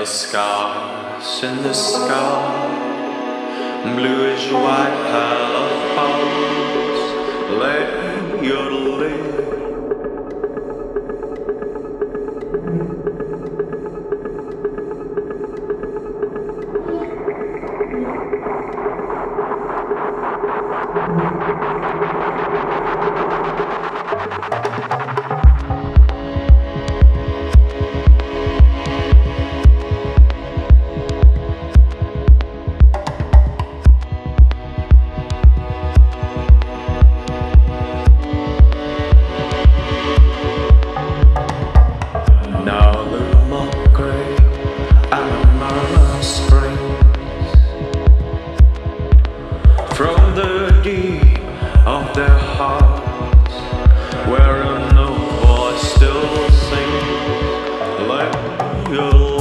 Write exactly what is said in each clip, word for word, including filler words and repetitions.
scars in the sky, bluish white pile of bones, lay your lid. From the deep of their hearts, where a no voice still sings, let your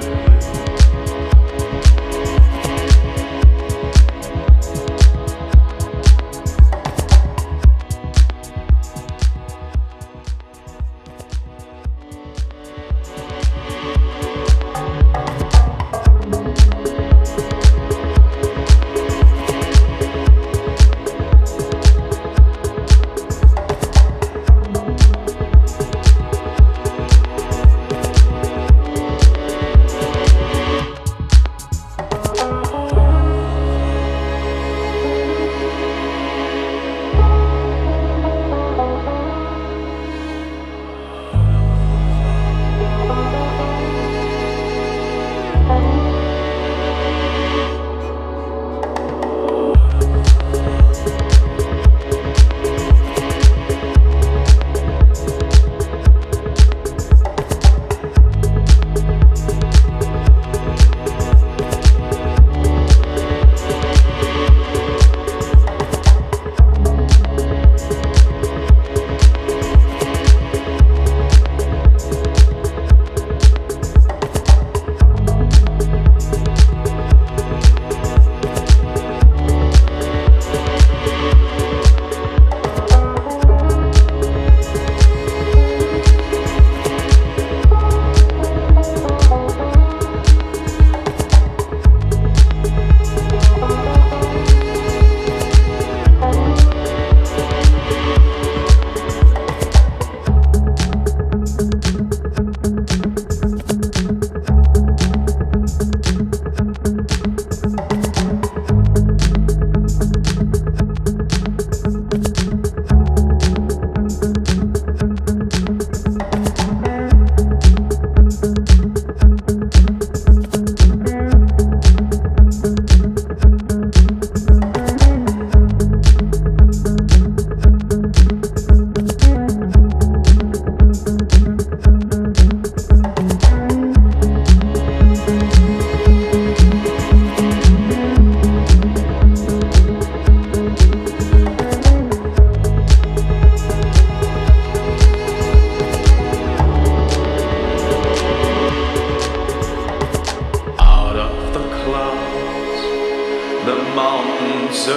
the mountains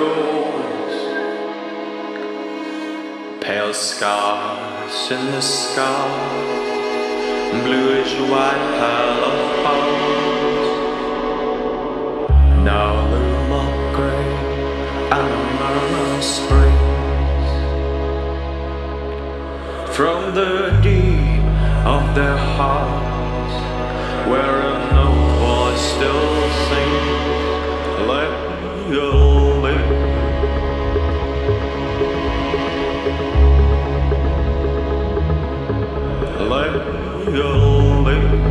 arose, pale scars in the sky, bluish white pile of bones. Now the mock grey and the murmur springs from the deep of their hearts, where a no voice still sings. Let your live. Let your live.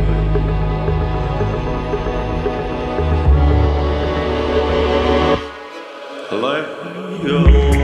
Let your